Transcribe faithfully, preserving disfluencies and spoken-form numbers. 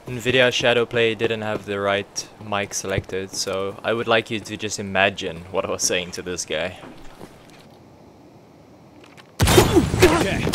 NVIDIA Shadowplay didn't have the right mic selected, so I would like you to just imagine what I was saying to this guy. Okay.